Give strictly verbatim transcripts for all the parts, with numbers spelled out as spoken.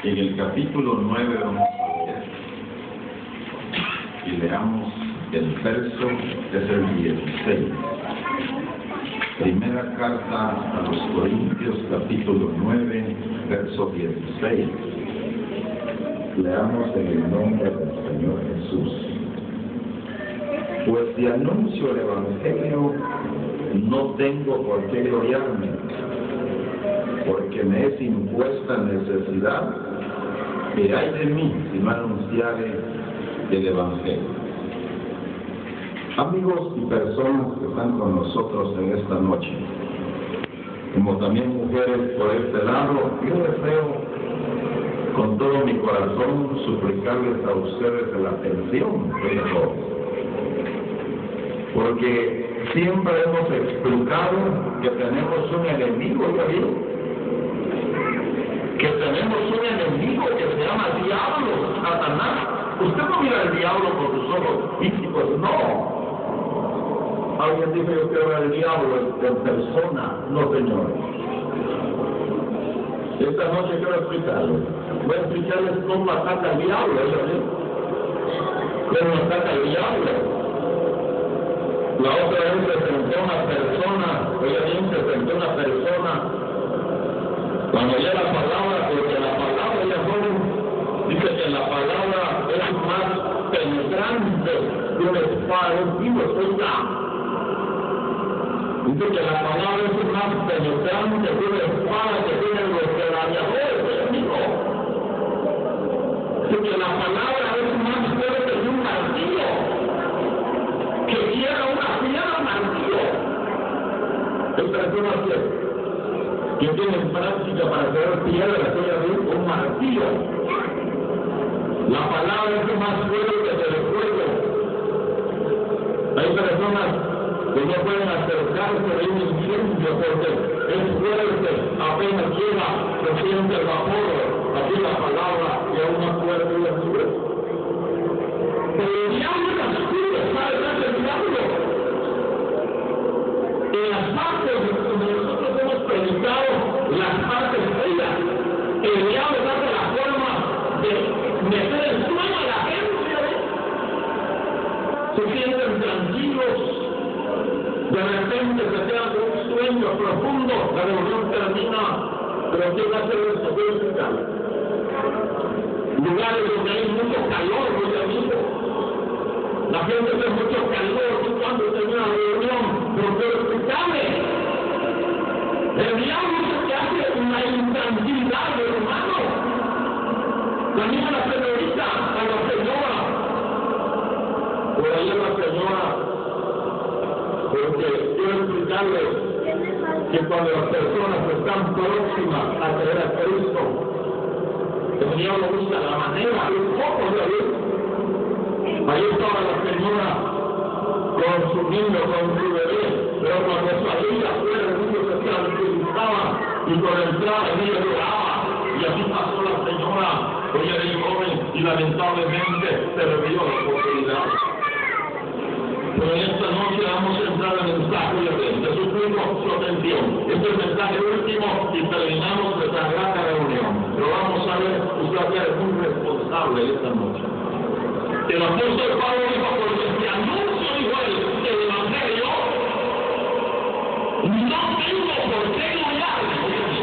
En el capítulo nueve vamos a leer y leamos el verso, es el dieciséis. Primera carta a los Corintios, capítulo nueve, verso dieciséis. Leamos en el nombre del Señor Jesús. Pues si anuncio el Evangelio, no tengo por qué gloriarme, porque me es impuesta necesidad, que hay de mí si no anunciare el Evangelio. Amigos y personas que están con nosotros en esta noche, como también mujeres por este lado, yo deseo con todo mi corazón suplicarles a ustedes la atención de todos, porque siempre hemos explicado que tenemos un enemigo, ¿ya vieron? Que tenemos un enemigo que se llama diablo, Satanás. Usted no mira al diablo con sus ojos físicos, no. Alguien dice que usted ve al diablo en persona, no, señor. Esta noche quiero explicarles. Voy a explicarles cómo ataca el diablo, ¿sí? Cómo ataca el diablo. La otra vez se sentó una persona, oiga bien, se sentó una persona, cuando oye la palabra, porque la palabra, ya joven, dice que la palabra es más penetrante que una espada de un filo, oiga. Dice que la palabra es más penetrante que una espada que tienen los gladiadores, amigo. Dice que la palabra es más fuerte que un martillo, que quiera una piedra martillo. Hay personas que, que tienen práctica para hacer piedra, que un martillo. La palabra es más fuerte que el fuego. Hay personas que no pueden acercarse de un incendio porque es fuerte, apenas llega, se siente el vapor, aquí la palabra y aún más fuerte y oscura. Pero el diablo es oscuro, ¿sabe qué es el diablo? En las partes donde nosotros hemos predicado, las partes bellas, el diablo trata la forma de meter el sueño a la gente. Se sienten tranquilos. De repente se queda con un sueño profundo, la reunión termina, pero ¿quién hace esto? ¿Qué explicar? Lugares donde hay mucho calor, mis amigos. La gente hace mucho calor, y cuando termina la reunión, pero ¿qué explicarle? El diablo es el que hace una intranquilidad, hermano. También a la señorita, a la señora. Por ahí a la señora. Porque quiero explicarles que cuando las personas están próximas a creer a Cristo, el diablo busca la manera, un poco de Dios. Ahí estaba la señora con su niño, con su bebé, pero cuando salía afuera el niño se tranquilizaba y cuando entraba el niño lloraba. Y así pasó la señora, ella era joven y lamentablemente se le dio la oportunidad. Pero en esta noche vamos a entrar en el mensaje de Jesucristo, su atención. Este es el mensaje último y terminamos nuestra gran reunión. Pero vamos a ver, usted va a ser muy responsable esta noche. El apóstol Pablo dijo, porque si anuncio igual el Evangelio, no tengo por qué gloriarme.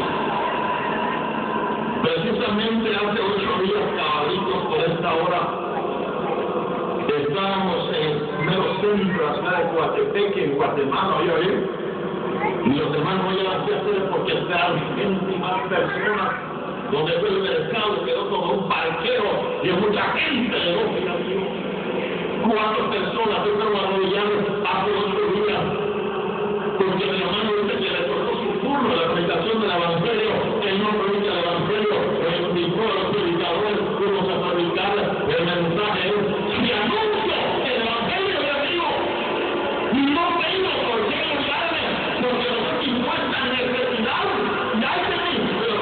Precisamente hace ocho días, cabalitos, por esta hora, estábamos en mero centro, la ciudad de Coatepeque, en Guatemala, ¿oye, oye? Y los hermanos oye las que hacer porque serán gente y más personas, donde fue el mercado, quedó como un parqueo y mucha gente de dos amigos. Cuatro personas fueron arrodilladas hace ocho días, porque mi hermano dice que le tocó su turno la predicación del Evangelio, él no predica el Evangelio, él indicó a los predicadores cómo se predicar el mensaje es, si anuncio el Evangelio de Dios, no tengo por qué gloriarme, porque no es impuesta necesidad, y hay de mí.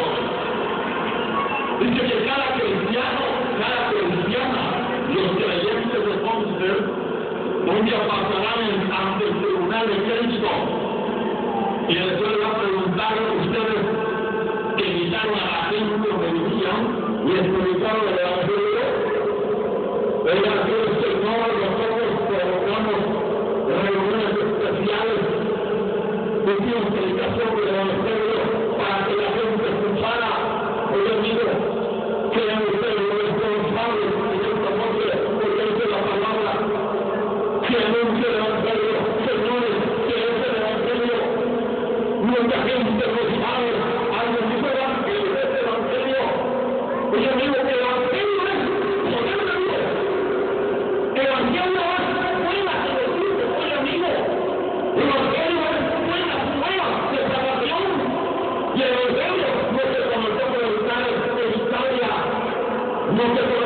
Dice que cada cristiano, cada cristiana, los creyentes de Ponce, un día pasarán ante el tribunal de Cristo, y después va a preguntar a ustedes que invitaron a la gente donde vivían, y espiritual del Evangelio, oiga, que el Señor, nosotros provocamos reuniones especiales de predicación del Evangelio para que la gente escuchara. Oye, amigo, sean ustedes los responsables en esta noche, porque es la palabra que anuncia el Evangelio. Señores, que es el Evangelio. Mucha gente no sabe. Alguien dice, ¿qué es el Evangelio? Oye, amigo, que el Evangelio es poder de Dios. El Evangelio es buena salvación. Oye, amigo, el Evangelio es buena nueva de salvación. Y el Evangelio no se comenzó a predicar en Italia, no se